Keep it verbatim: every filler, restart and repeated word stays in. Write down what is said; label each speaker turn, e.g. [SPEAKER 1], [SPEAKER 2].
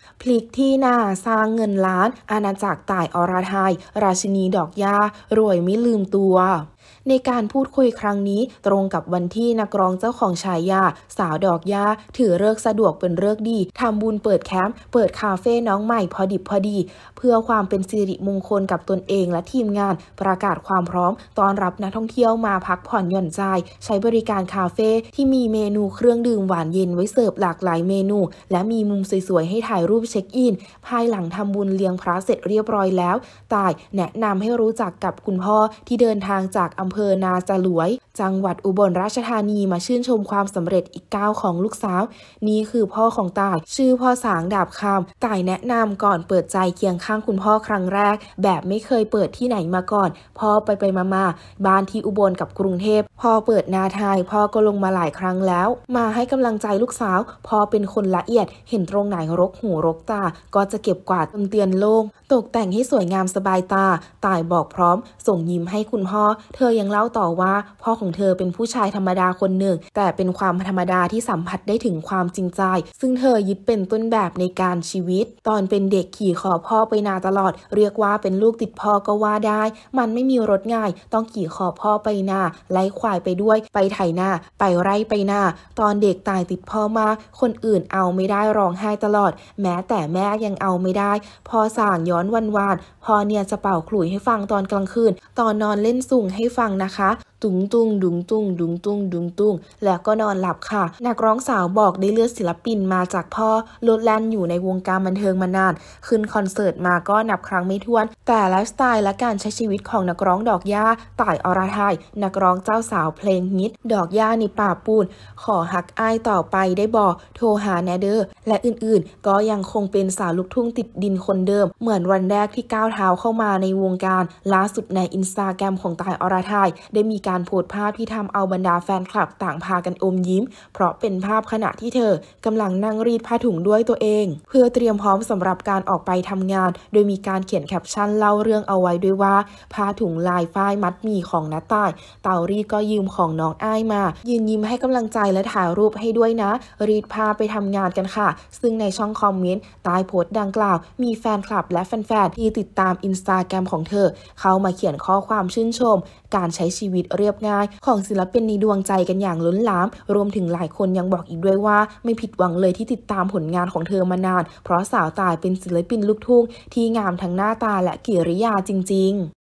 [SPEAKER 1] พลิกที่หน้าสร้างเงินล้านอาณาจักรต่ายอรไทยราชินีดอกหญ้ารวยไม่ลืมตัวในการพูดคุยครั้งนี้ตรงกับวันที่นักร้องเจ้าของฉายาสาวดอกหญ้าถือฤกษ์สะดวกเป็นฤกษ์ดีทำบุญเปิดแคมป์เปิดคาเฟ่น้องใหม่พอดิบพอดีเพื่อความเป็นสิริมงคลกับตนเองและทีมงานประกาศความพร้อมต้อนรับนักท่องเที่ยวมาพักผ่อนหย่อนใจใช้บริการคาเฟ่ที่มีเมนูเครื่องดื่มหวานเย็นไว้เสิร์ฟหลากหลายเมนูและมีมุมสวยๆให้ถ่ายรูปเช็คอินภายหลังทำบุญเลี้ยงพระเสร็จเรียบร้อยแล้วต่ายแนะนำให้รู้จักกับคุณพ่อที่เดินทางจากอำเภอนาจลวยจังหวัดอุบลราชธานีมาชื่นชมความสำเร็จอีกก้าวของลูกสาวนี่คือพ่อของต่ายชื่อพ่อสางดาบคำต่ายแนะนำก่อนเปิดใจเคียงข้างคุณพ่อครั้งแรกแบบไม่เคยเปิดที่ไหนมาก่อนพ่อไปไปมามาบ้านที่อุบลกับกรุงเทพพ่อเปิดนาไทยพ่อก็ลงมาหลายครั้งแล้วมาให้กำลังใจลูกสาวพ่อเป็นคนละเอียดเห็นตรงไหนรกหูรกตาก็จะเก็บกวาดเตือนโล่งตกแต่งให้สวยงามสบายตาต่ายบอกพร้อมส่งยิ้มให้คุณพ่อเธอยังเล่าต่อว่าพ่อของเธอเป็นผู้ชายธรรมดาคนหนึ่งแต่เป็นความธรรมดาที่สัมผัสได้ถึงความจริงใจซึ่งเธอยึดเป็นต้นแบบในการชีวิตตอนเป็นเด็กขี่คอพ่อไปนาตลอดเรียกว่าเป็นลูกติดพ่อก็ว่าได้มันไม่มีรถง่ายต้องขี่คอพ่อไปนาไล่ควายไปด้วยไปไถนาไปไร่ไปนาตอนเด็กตายติดพ่อมาคนอื่นเอาไม่ได้ร้องไห้ตลอดแม้แต่แม่ยังเอาไม่ได้พ่อสั่งย้อนวันวานพ่อเนี่ยจะเป่าขลุ่ยให้ฟังตอนกลางคืนตอนนอนเล่นสุ่งให้ฟังนะคะตุงตุงดุงตุงดุงตุงดุงตุงแล้วก็นอนหลับค่ะนักร้องสาวบอกได้เลือดศิลปินมาจากพ่อโลดแล่นอยู่ในวงการบันเทิงมานานขึ้นคอนเสิร์ตมาก็นับครั้งไม่ถ้วนแต่ไลฟ์สไตล์และการใช้ชีวิตของนักร้องดอกหญ้าต่ายอรไทยนักร้องเจ้าสาวเพลงฮิตดอกหญ้าในป่าปูนขอฮักอ้ายต่อไปได้บ่โทรหาแนเดอร์และอื่นๆก็ยังคงเป็นสาวลูกทุ่งติดดินคนเดิมเหมือนวันแรกที่ก้าวเท้าเข้ามาในวงการล่าสุดในอินสตาแกรมของต่ายอรไทยได้มีการโพสต์ภาพที่ทำเอาบรรดาแฟนคลับต่างพากันอมยิ้มเพราะเป็นภาพขณะที่เธอกำลังนั่งรีดผ้าถุงด้วยตัวเองเพื่อเตรียมพร้อมสำหรับการออกไปทำงานโดยมีการเขียนแคปชั่นเล่าเรื่องเอาไว้ด้วยว่าผ้าถุงลายฝ้ายมัดหมี่ของน้าต่ายเต่ารีดก็ยืมของน้องอ้ายมายืนยิ้มให้กำลังใจและถ่ายรูปให้ด้วยนะรีดผ้าไปทำงานกันค่ะซึ่งในช่องคอมเมนต์ใต้โพสต์ดังกล่าวมีแฟนคลับและแฟนๆที่ติดตามอินสตาแกรมของเธอเข้ามาเขียนข้อความชื่นชมการใช้ชีวิตเรียบง่ายของศิลปินในดวงใจกันอย่างล้นหลามรวมถึงหลายคนยังบอกอีกด้วยว่าไม่ผิดหวังเลยที่ติดตามผลงานของเธอมานานเพราะสาวต่ายเป็นศิลปินลูกทุ่งที่งามทั้งหน้าตาและกิริยาจริงๆ